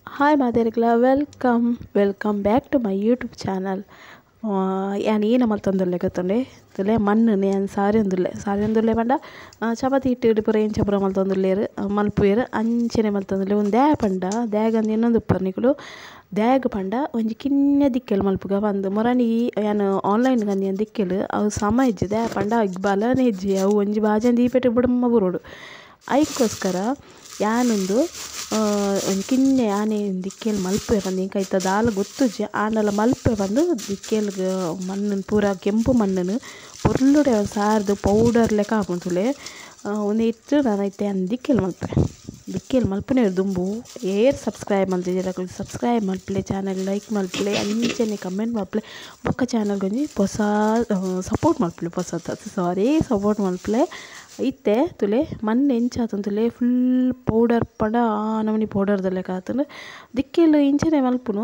Hi Madhurikla, welcome back to my YouTube channel. Yani namaltondole gottунde tule mannne an sariyondulle panda chapati itte pore chapra maltondulleru malpuyere anchene maltondule unde panda dagandi innondu parnikulu dag panda onji kinne dikkelu malpuga bandu morani yan online gandi dikkelu avu sama ejjide panda igbalane ejji avu onji bajandi pete budamma burodu aikoskara ಯಾನೊಂದು ಒಂದು ಕಿನ್ನೆ ಆನೆ ದಿಕ್ಕೇಲಿ ಮಲ್ಪೆ ಬಂದು ಇಂಕ ಇತ್ತ ದಾಲ ಗೊತ್ತುಜಿ ಆನೆಲ್ಲ ಮಲ್ಪೆ ಬಂದು ದಿಕ್ಕೇಲ್ಗೆ ಮಣ್ಣನ್ನು ಪೂರ ಕೆಂಪು ಮಣ್ಣನ್ನು ಪೊರ್ಲುಡೆ ಸಾರ್ದು ಪೌಡರ್ ಲೆಕ್ಕ ಹಾಕೊಂತುಲೆ ಒಂದು ಇಟ್ಟು ನಾನು ಐತೆ ಅನ್ ದಿಕ್ಕೇಲಿ ಮಲ್ಪನೆ ದುಂಬು ಏರ್ ಸಬ್ಸ್ಕ್ರೈಬ್ ಮಾಡ್ತಿದ್ದೀರ ಸಬ್ಸ್ಕ್ರೈಬ್ ಮಲ್ಪಲೆ ಚಾನಲ್ ಲೈಕ್ ಮಲ್ಪಲೆ ಅಂಚನೆ ಕಮೆಂಟ್ ಮಲ್ಪಲೆ ಬೊಕ್ಕ ಚಾನಲ್ಗೊಂಜಿ ಹೊಸ ಸಪೋರ್ಟ್ ಮಲ್ಪಲೆ ಸಪೋರ್ಟ್ ಮಲ್ಪಲೆ ಇತ್ತೆ ತುಲೆ ಮಣ್ಣು ಎಂಚಾತಂದು ತುಲೆ ಫುಲ್ ಪೌಡರ್ ಪಂಡ ನಮನಿ ಪೌಡರ್ದಲ್ಲೇ ಕಾತಂದು ದಿಕ್ಕೇಲು ಇಂಚನೆ ಮಲ್ಪುನು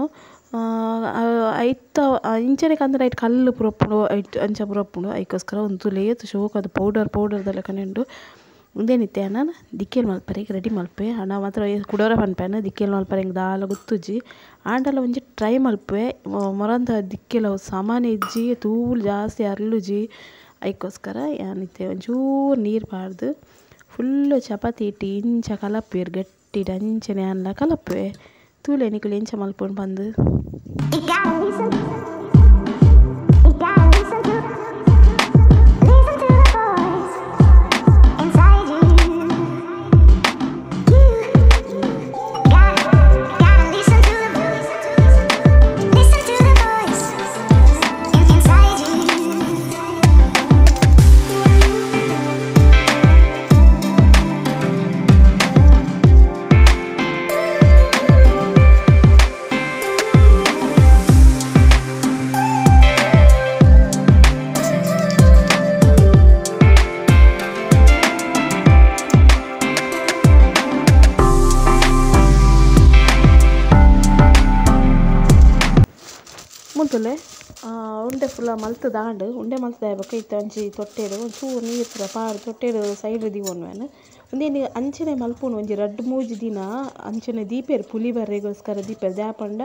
ಐತ ಇಂಚನೆ ಕಂದ್ರೆ ಐಟ್ ಕಲ್ಲು ಪುರಪ್ಪುಡು ಐಟ್ ಅಂಚ ಪುರಪ್ಪುಡು ಐಕೋಸ್ಕರ ಒಂದು ತುಲೆ ಶೋಕ್ ಅದು ಪೌಡರ್ದಲ್ಲೇ ಕನೆಂಡು ಉಂದೇನಿತ್ತೆ ನಾನು ದಿಕ್ಕೇಲು ಮಲ್ಪರೆಗೆ ರೆಡಿ ಮಲ್ಪೆ ಹಣ ಮಾತ್ರ ಕುಡೋರ ಪನ್ಪೆನ ದಿಕ್ಕೇಲು ಮಲ್ಪರೆಗೆ ದಾಲ ಗೊತ್ತುಜಿ ಆಂಡಲ ಒಂಜಿ ಟ್ರೈ ಮಲ್ಪೆ ಮೊರಂತ ದಿಕ್ಕೇಲು ಸಾಮಾನು ಇಜ್ಜಿ ತೂಲು ಜಾಸ್ತಿ ಅರ್ಲುಜಿ ಐಕೋಸ್ಕರ ಏನಿತ್ತೆ ಒಂಚೂರು ನೀರು ಬಾರ್ದು ಫುಲ್ಲು ಚಪಾತಿ ಇಟ್ಟು ಇಂಚ ಕಲಪೆ ಗಟ್ಟಿಡ ಅಂಚನೆ ಅನ್ನ ಕಲಪೆ ತೂಲೆ ನಿಕುಲು ಇಂಚ ಮಲ್ಪೊಂಡು ಬಂದು ಮುಂತುಲೆ ಉಂಡೆ ಫುಲ್ಲ ಮಲ್ತು ದಾಂಡು ಉಂಡೆ ಮಲ್ತು ದಾಯಬೇಕು ಇತ್ತ ಒಂಜಿ ತೊಟ್ಟೆಡು ಒಂಚೂರು ನೀರು ಪೂರ ಪಾಡು ತೊಟ್ಟೆಡು ಸೈಡ್ ದಿವೊನ್ವೇನು ಒಂದೇನು ಅಂಚನೆ ಮಲ್ಪುನು ಒಂಜಿ 2-3 ದಿನ ಅಂಚನೆ ದೀಪೇರು ಪುಲಿ ಬರ್ರೆಗೋಸ್ಕರ ದೀಪೇರು ದ್ಯಾಪಂಡ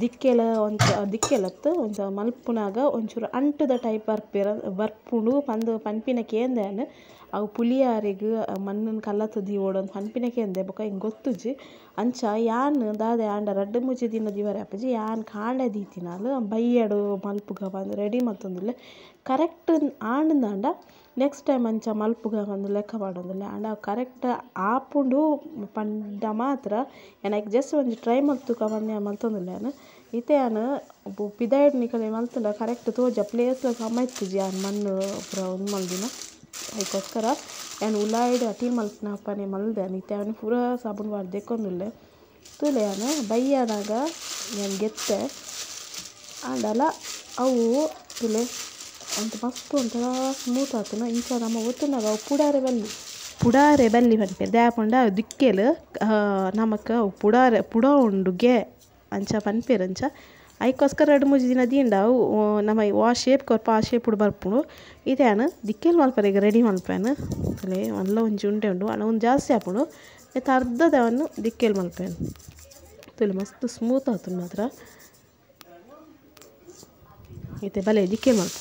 ದಿಕ್ಕೆಲತ್ತು ಒಂಚ ಮಲ್ಪುನಾಗ ಒಂಚೂರು ಅಂಟುದ ಟೈಪ್ ಬರ್ಪುಂಡು ಪನ್ಪಿನ ಕೇಂದ್ರನು ಅವು ಪುಲಿಯಾರಿಗೆ ಮಣ್ಣನ್ನು ಕಲ್ಲತ್ತು ದೀವೋಡೊಂದು ಪನ್ಪಿನ ಕೇಂದ್ರ ಬೊಕ ಹಿಂಗೆ ಗೊತ್ತುಜಿ ಅಂಚ ಯಾನ್ ದಾದೆ ಆಂಡ 2-3 ದಿನ ದಿವರೆ ಅಪ್ಪಜಿ ಯಾನ್ ಕಾಂಡೆ ದೀತಿನಾಲು ಬೈಯಡು ಮಲ್ಪುಗ ಬಂದು ರೆಡಿ ಮಲ್ತೊಂದುಲ್ಲೆ ಕರೆಕ್ಟ್ ಆಂಡಂದಾಂಡ ನೆಕ್ಸ್ಟ್ ಟೈಮ್ ಅಂಚ ಮಲ್ಪುಗ ಬಂದು ಲೆಕ್ಕ ಮಾಡೋದಿಲ್ಲ ಆಂಡ ಕರೆಕ್ಟ್ ಆಪುಂಡು ಪಂಡ ಮಾತ್ರ ಏನಕ್ಕೆ ಜಸ್ಟ್ ಒಂಜಿ ಟ್ರೈ ಮಲ್ತುಕ ಬಂದು ಮಲ್ತೊಂದುಲ್ಲೆ ನಾನು ಇತ್ತೆ ನಾನು ಪಿದಾಯ್ಡ್ ನಿಕಲೆ ಮಲ್ತುಂಡ ಕರೆಕ್ಟ್ ತೋಜ ಪ್ಲೇಸ್ ಸಮ ಇತ್ತುಜಿ ಯಾನ್ ಮಣ್ಣು ಪೂರ ಒಂದು ಮಲ್ದಿನ ಅದಕ್ಕೋಸ್ಕರ ನಾನು ಉಳ್ಳಾಯ್ಡು ಅಟಿಲ್ ಮಲ್ಪನ ಅಪ್ಪನೆ ಮಲ್ದೆ ನಿತ್ಯ ಅವನು ಪೂರ ಸಾಬೂನು ಬಾರ್ದು ದೆಕ್ಕೊಂದುಲ್ಲೆ ತುಲೆ ನಾನು ಬೈಯನಾಗ ನಾನು ಗೆತ್ತೆ ಆಂಡಲ ಅವು ತುಲೆ ಅಂತ ಮಸ್ತ್ ಒಂಥರ ಸ್ಮೂತ್ ಆತನ ಇಂಚ ನಮ್ಮ ಒತ್ತುನಾಗ ಅವು ಪುಡಾರೆ ಬಲ್ಲಿ ಪನ್ಪೇರು ದ್ಯಾಪಂಡ ದಿಕ್ಕೇಲು ನಮಕ್ ಪುಡ ಉಂಡುಗೆ ಅಂಚ ಪನ್ಪೇರು ಅಂಚ ಐಕೋಸ್ಕರ 2-3 ದಿನ ದಿಂಡ ನಮ್ಮ ಶೇಪ್ ಕೊರ್ಪ ಆ ಶೇಪ್ ಬರ್ಪುಂಡು ಇದೇನು ದಿಕ್ಕೇಲು ಮಲ್ಪರೆಗೆ ರೆಡಿ ಮಲ್ಪೇನು ತಲೆ ಒಲ್ಲ ಒಂಜಿ ಉಂಡೆ ಉಂಡು ಅಣ್ಣ ಒಂದು ಜಾಸ್ತಿ ಹಾಪುಂಡು ಮತ್ತು ಅರ್ಧದವನ್ನು ದಿಕ್ಕೇಲು ಮಲ್ಪೇನು ತಲೆ ಮಸ್ತ್ ಸ್ಮೂತ್ ಆತನ ಮಾತ್ರ ಐತೆ ಬಲೆ ದಿಕ್ಕೇಲು ಮಲ್ಪಕ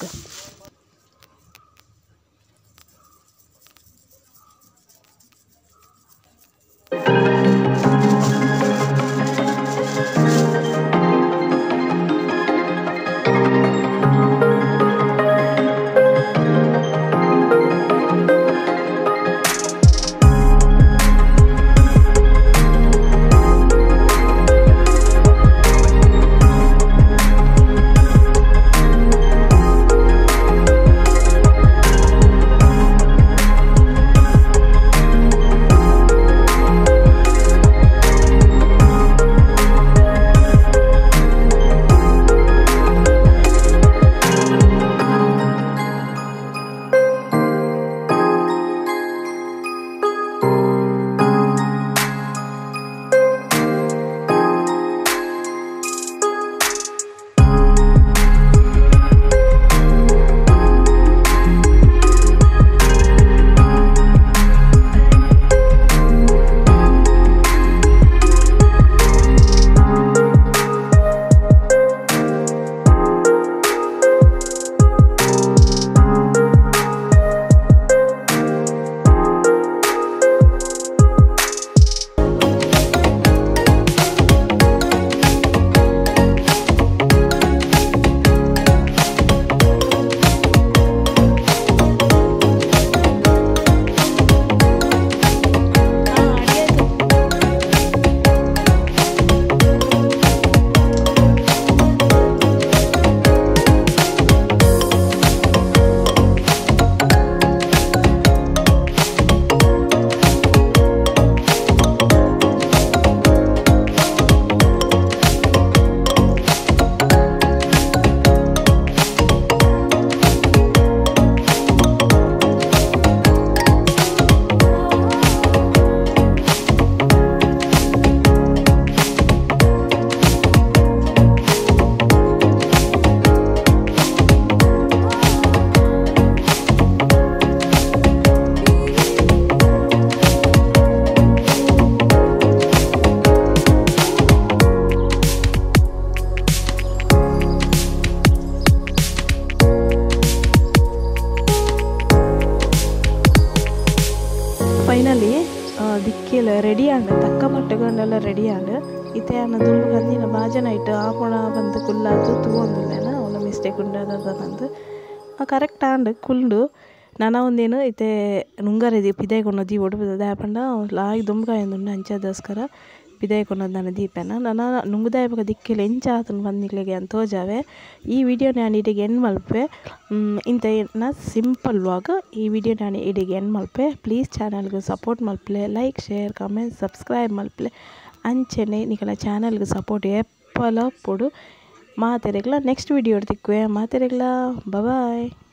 ಇಟ್ಟುಕೊಂಡೆಲ್ಲ ರೆಡಿ ಆಂಡ್ ಇತ್ತೆ ಅನ್ನ ದುಂಬು ಕಂದಿನ ಭಾಜನ ಇಟ್ಟು ಆಪುಣ ಬಂದು ಕುಲ್ಲಾದು ತೂವೊಂದುಲ್ಲೇನ ಅವಳ ಮಿಸ್ಟೇಕ್ ಉಂಡದಂದು ಕರೆಕ್ಟ್ ಆಂಡ್ ಕುಲ್ಡು ನಾನು ಒಂದೇನು ಇತ್ತೆ ನುಂಗರೆ ಪಿದಾಯಿ ಕೊನ್ನೋದು ಒಡುಪುದ ದಾಪಂಡ ಲಾಯ್ ದುಂಬುಕಾಯೊಂದುಂಡು ಅಂಚದೋಸ್ಕರ ಪಿದಾಯಿ ಕೊನ್ನೋದು ನಾನು ದೀಪೆನ ನಾನು ನುಂಗುದಾಯಪಗ ದಿಕ್ಕೆಲು ಎಂಚ ಆತನು ಬಂದಿಕ್ಲೆಗೆ ಅಂತ ತೋಜಾವೆ ಈ ವಿಡಿಯೋ ನಾನು ಇಡಿಗೆ ಎಂಡ್ ಮಲ್ಪೆ ಇಂತ ಸಿಂಪಲ್ ವ್ಲಾಗ್ ಈ ವಿಡಿಯೋ ನಾನು ಇಡಿಗೆ ಎಂಡ್ ಮಲ್ಪೆ ಪ್ಲೀಸ್ ಚಾನಲ್ಗೆ ಸಪೋರ್ಟ್ ಮಲ್ಪಲೆ ಲೈಕ್ ಶೇರ್ ಕಮೆಂಟ್ ಸಬ್ಸ್ಕ್ರೈಬ್ ಮಲ್ಪಲೆ ಅಂಚೆನೆ ನಿಕಲ ಚಾನಲ್ಗೆ ಸಪೋರ್ಟ್ ಎಪ್ಪಲ ಪೊಡು ಮಾತೆರೆಗ್ಲ ನೆಕ್ಸ್ಟ್ ವಿಡಿಯೋ ತಿಕ್ಕುವೆ ಮಾತೆರೆಗ್ಲ ಬಾಯ್